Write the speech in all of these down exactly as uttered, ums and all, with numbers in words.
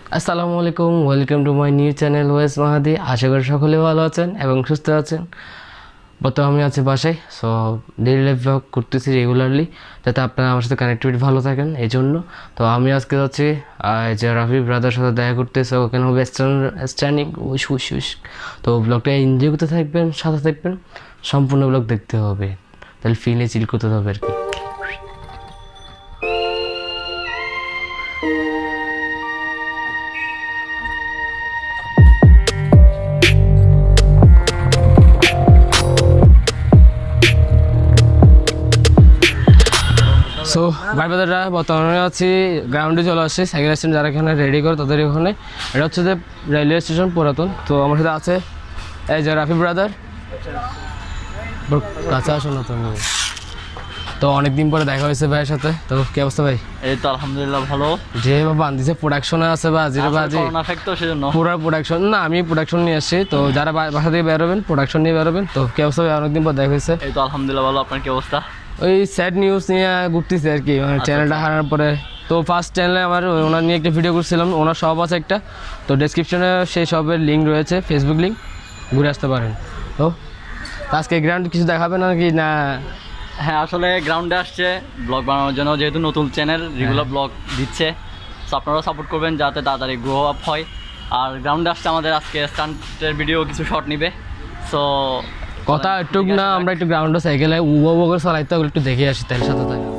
আসসালামু আলাইকুম, welcome to my new channel Wais Mahadi. আশা করি সকলে ভালো আছেন এবং সুস্থ আছেন। বর্তমানে আমি আছি বাসায়, সো ডেইলি লাইফ ব্লগ করতেছি রেগুলারলি, যাতে আপনারা আমার সাথে কানেক্টিভিটি ভালো থাকেন এই জন্য। তো আমি আজকে যাচ্ছি যে রাফি ব্রাদার সাথে দেখা করতেছে, ওখানে হবে স্ট্যান্ডিং উইশ উইশ উইশ। তো ব্লগটা এনজয় করতে থাকবেন, সাথে থাকবেন, সম্পূর্ণ ব্লগ দেখতে হবে, তাহলে ফিলে চিল করতে হবে আর কি। সো ভাই ব্রাদাররা বর্তমানে আছি গ্রাউন্ডে, চলে আসছি সাইকেল স্ট্যান্ড যারা এখানে রেডি করে তাদের ওখানে। এটা হচ্ছে যে রেলওয়ে স্টেশন পুরাতন। তো আমার সাথে আছে এই যে রাফি ব্রাদার, কাছে আসো না তুমি। তো অনেকদিন পরে দেখা হয়েছে ভাইয়ের সাথে। তো কি অবস্থা ভাই? এই তো আলহামদুলিল্লাহ ভালো। যে বাবা আনদিছে প্রোডাকশনে আছে বা জিরে বাজি পুরো প্রোডাকশন না, আমি প্রোডাকশন নিয়ে আসছি। তো যারা বাসা থেকে বেরোবেন প্রোডাকশন নিয়ে বেরোবেন। তো কি অবস্থা ভাই? অনেকদিন পর দেখা হয়েছে। এই তো আলহামদুলিল্লাহ ভালো। আপনার কি অবস্থা? ওই স্যাড নিউজ নিয়ে ঘুরতেছি আর কি, মানে চ্যানেলটা হারানোর পরে। তো ফার্স্ট চ্যানেলে আমার ওনার নিয়ে একটা ভিডিও করছিলাম, ওনার শপ আছে একটা, তো ডেসক্রিপশনে সেই শপের লিঙ্ক রয়েছে, ফেসবুক লিঙ্ক, ঘুরে আসতে পারেন। তো আজকে গ্রাউন্ড কিছু দেখাবে না কি না? হ্যাঁ আসলে গ্রাউন্ডে আসছে ব্লগ বানানোর জন্য, যেহেতু নতুন চ্যানেল রেগুলার ব্লগ দিচ্ছে, সো আপনারাও সাপোর্ট করবেন যাতে তাড়াতাড়ি গ্রো আপ হয়। আর গ্রাউন্ডে আসছে আমাদের আজকে স্টান্টের ভিডিও কিছু শট নিবে। সো কথা একটু না, আমরা একটু গ্রাউন্ডে সাইকেলে উবো উবো করে চালাইতে হবে, একটু দেখে আসি তার সাথে থাকে।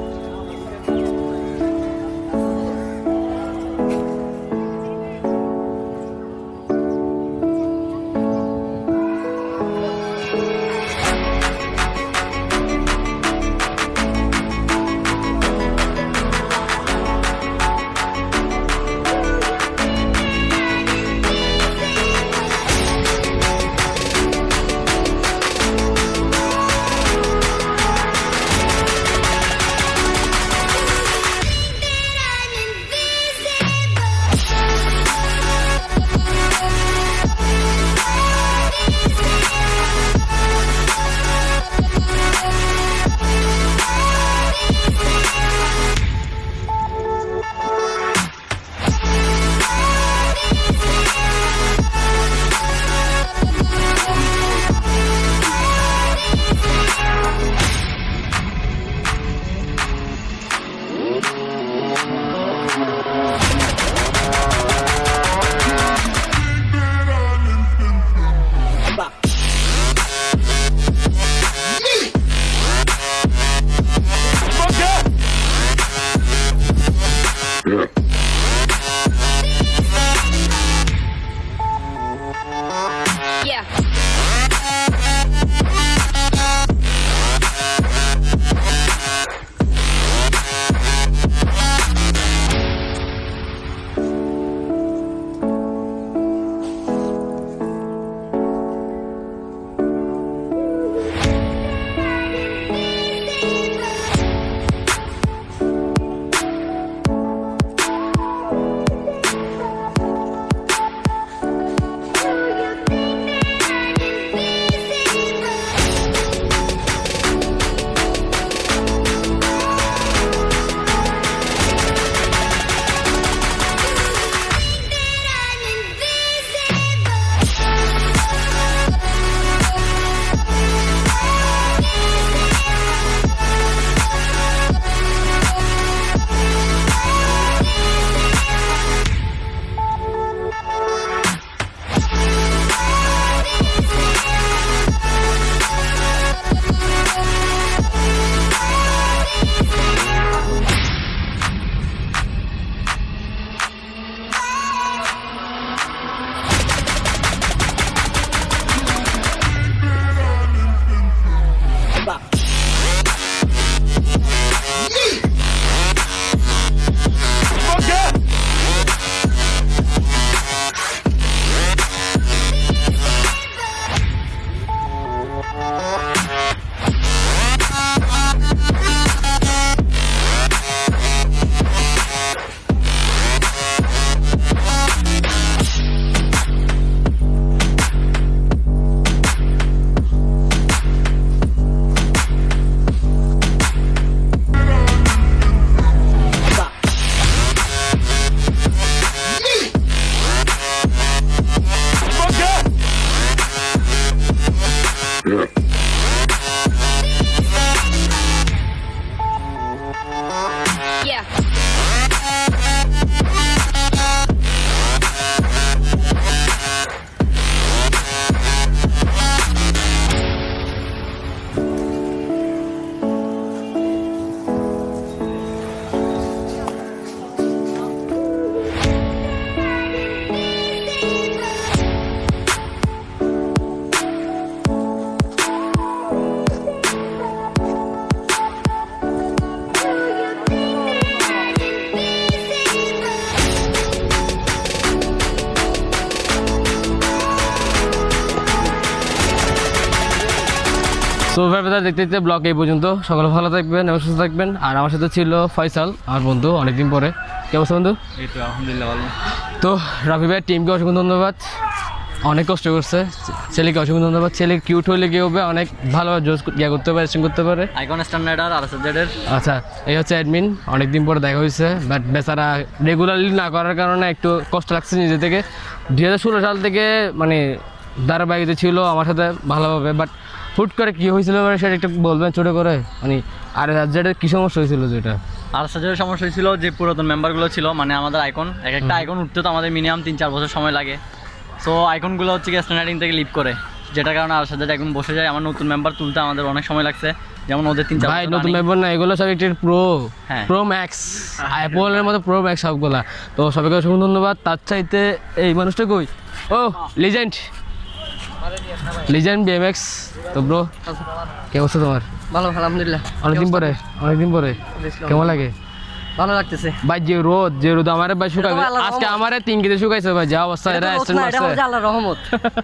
তো ব্যাপারটা দেখতে দেখতে ব্লগ এই পর্যন্ত। সকলে ভালো থাকবেন এবং সুস্থ থাকবেন। আর আমার সাথে ছিল ফয়সাল, আমার বন্ধু, অনেকদিন পরে। কি অবস্থা বন্ধু? এই তো আলহামদুলিল্লাহ ভালো। তো রাফি ভাইয়ের টিমকে অসংখ্য ধন্যবাদ, অনেক কষ্ট করছে। ছেলেকে অসংখ্য ধন্যবাদ। ছেলে কিউট হলে কি হবে, অনেক ভালোভাবে জোস ইয়া করতে পারে, স্ট্রিং করতে পারে। আইকন স্ট্যান্ডার্ড আর আরএসএজ এর। আচ্ছা, এই হচ্ছে অ্যাডমিন, অনেকদিন পরে দেখা হয়েছে, বাট বেচারা রেগুলারলি না করার কারণে একটু কষ্ট লাগছে নিজে থেকে। দুই হাজার ষোলো সাল থেকে মানে ধারাবাহিকতা ছিল আমার সাথে ভালোভাবে, বাট হুট করে কী হয়েছিল মানে সেটা একটু বলবেন ছোটো করে, মানে আর যেটা কী সমস্যা হয়েছিল? যেটা আরএসএজ এর সমস্যা হয়েছিল যে পুরাতন মেম্বারগুলো ছিল, মানে আমাদের আইকন এক একটা আইকন উঠতে তো আমাদের মিনিমাম তিন চার বছর সময় লাগে। সো আইকনগুলো হচ্ছে কি স্ট্যান্ডার্ডিং থেকে লিভ করে, যেটার কারণে আরএসএজ একদম বসে যায়। আমার নতুন মেম্বার তুলতে আমাদের অনেক সময় লাগছে, যেমন ওদের তিন চার ভাই নতুন মেম্বার না, এগুলো সব একটু প্রো হ্যাঁ প্রো ম্যাক্স, অ্যাপলের মতো প্রো ম্যাক্স সবগুলা। তো সবাইকে অসংখ্য ধন্যবাদ। তার চাইতে এই মানুষটা কই, ও লিজেন্ড লিজেন্ড বিএমএক্স। তো ব্রো কে অবস্থা তোমার? ভালো আলহামদুলিল্লাহ। অনেকদিন পরে অনেকদিন পরে কেমন লাগে? ভালো লাগতেছে ভাই। যে রোদ যে রোদ আমারে ভাই শুকাবে, আজকে আমারে তিন কেজি শুকাইছে ভাই, যা অবস্থা। এরা স্ট্যান্ড মারছে, আল্লাহর রহমত।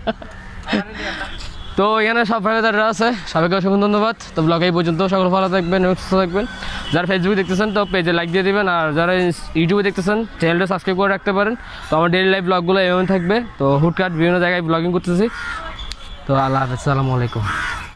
তো এখানে সব ভাইরা আছে, সবাইকে অসংখ্য ধন্যবাদ। তো ব্লগ এই পর্যন্ত। সকল ভালো থাকবেন এবং সুস্থ থাকবেন। যারা ফেসবুকে দেখতেছেন তো পেজে লাইক দিয়ে দেবেন, আর যারা ইউটিউবে দেখতেছেন চ্যানেলটা সাবস্ক্রাইব করে রাখতে পারেন। তো আমার ডেইলি লাইফ ব্লগগুলো এমন থাকবে। তো হুটকাট বিভিন্ন জায়গায় ব্লগিং করতেছি। তো আল্লাহ হাফেজ, আসসালামু আলাইকুম।